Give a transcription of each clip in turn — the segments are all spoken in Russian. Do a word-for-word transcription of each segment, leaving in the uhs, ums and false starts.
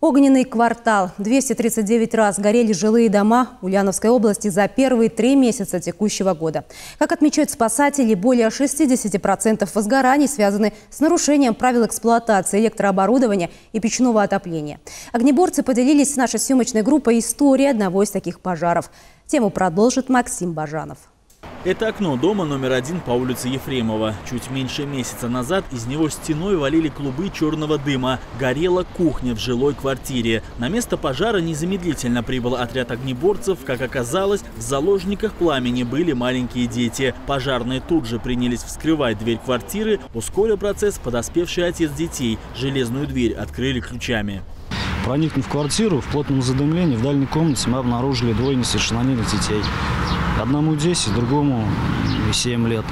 Огненный квартал. двести тридцать девять раз горели жилые дома Ульяновской области за первые три месяца текущего года. Как отмечают спасатели, более шестидесяти процентов возгораний связаны с нарушением правил эксплуатации электрооборудования и печного отопления. Огнеборцы поделились с нашей съемочной группой историей одного из таких пожаров. Тему продолжит Максим Бажанов. Это окно дома номер один по улице Ефремова. Чуть меньше месяца назад из него стеной валили клубы черного дыма. Горела кухня в жилой квартире. На место пожара незамедлительно прибыл отряд огнеборцев. Как оказалось, в заложниках пламени были маленькие дети. Пожарные тут же принялись вскрывать дверь квартиры. Ускорил процесс подоспевший отец детей. Железную дверь открыли ключами. Проникнув в квартиру, в плотном задымлении в дальней комнате мы обнаружили двое несовершеннолетних детей. Одному десять, другому семь лет.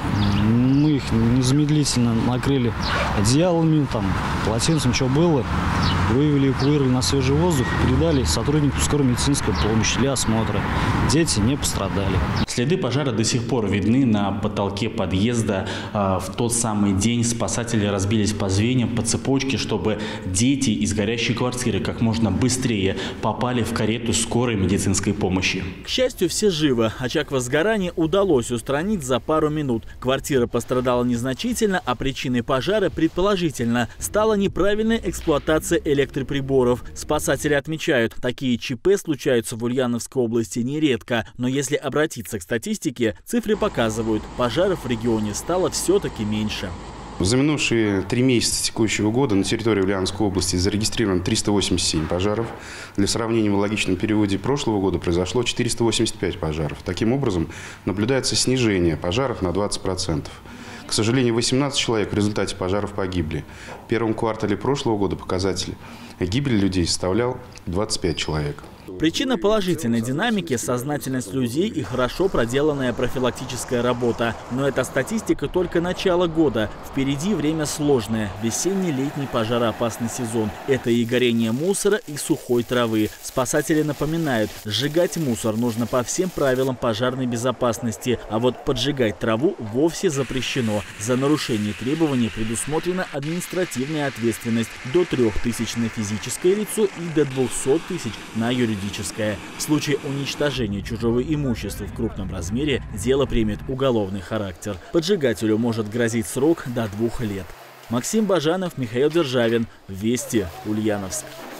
Мы их незамедлительно накрыли одеялами, там, полотенцем, что было. Вывели их, вырвали на свежий воздух, передали сотруднику скорой медицинской помощи для осмотра. Дети не пострадали. Следы пожара до сих пор видны на потолке подъезда. В тот самый день спасатели разбились по звеньям, по цепочке, чтобы дети из горящей квартиры как можно быстрее попали в карету скорой медицинской помощи. К счастью, все живы. Очаг возгорания удалось устранить за пару минут. Квартира пострадала незначительно, а причиной пожара, предположительно, стала неправильная эксплуатация электроприборов. Спасатели отмечают, такие ЧП случаются в Ульяновской области нередко. Но если обратиться к статистике, цифры показывают, пожаров в регионе стало все-таки меньше. За минувшие три месяца текущего года на территории Ульяновской области зарегистрировано триста восемьдесят семь пожаров. Для сравнения, в аналогичном периоде прошлого года произошло четыреста восемьдесят пять пожаров. Таким образом, наблюдается снижение пожаров на двадцать процентов. К сожалению, восемнадцать человек в результате пожаров погибли. В первом квартале прошлого года показатель гибели людей составлял двадцать пять человек. Причина положительной динамики – сознательность людей и хорошо проделанная профилактическая работа. Но эта статистика только начало года. Впереди время сложное – весенне-летний пожароопасный сезон. Это и горение мусора, и сухой травы. Спасатели напоминают, сжигать мусор нужно по всем правилам пожарной безопасности. А вот поджигать траву вовсе запрещено. За нарушение требований предусмотрена административная ответственность до трёх тысяч на физическое лицо и до двухсот тысяч на юридическое. В случае уничтожения чужого имущества в крупном размере дело примет уголовный характер. Поджигателю может грозить срок до двух лет. Максим Бажанов, Михаил Державин. Вести, Ульяновск.